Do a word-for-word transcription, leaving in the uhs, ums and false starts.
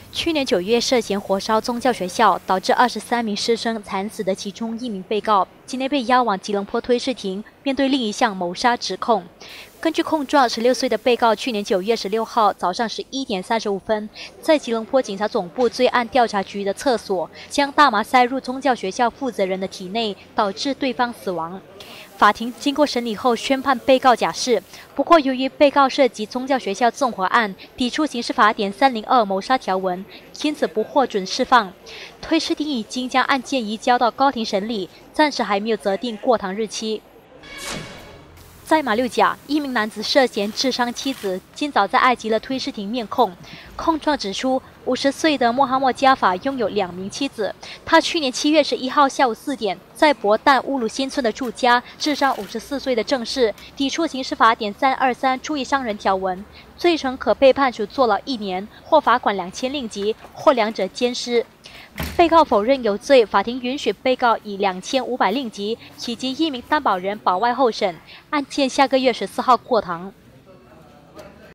去年九月涉嫌火烧宗教学校，导致二十三名师生惨死的其中一名被告，今天被押往吉隆坡推事庭，面对另一项谋杀指控。根据控状，十六岁的被告去年九月十六号早上十一点三十五分，在吉隆坡警察总部罪案调查局的厕所，将大麻塞入宗教学校负责人的体内，导致对方死亡。法庭经过审理后宣判被告假释，不过由于被告涉及宗教学校纵火案，抵触刑事法典三零二谋杀条文，因此不获准释放。推事庭已经将案件移交到高庭审理，暂时还没有择定过堂日期。在马六甲，一名男子涉嫌致伤妻子，今早在艾吉勒推事庭面控。控状指出，五十岁的莫哈默加法拥有两名妻子。他去年七月十一号下午四点，在博旦乌鲁新村的住家致伤五十四岁的郑氏，抵触刑事法典三二三故意伤人条文，罪成可被判处坐牢一年，或罚款两千令吉，或两者兼施。被告否认有罪，法庭允许被告以两千五百令吉以及一名担保人保外候审，案件下个月十四号过堂。